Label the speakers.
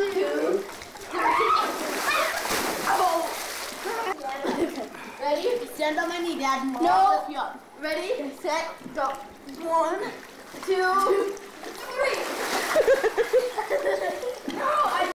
Speaker 1: 2, 3. Oh. Ready? Stand on my knee, Dad. No. Lift you up. Ready? Set. Go. 1, 2.